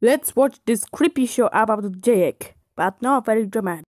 Let's watch this creepy show about Jake, but not very dramatic.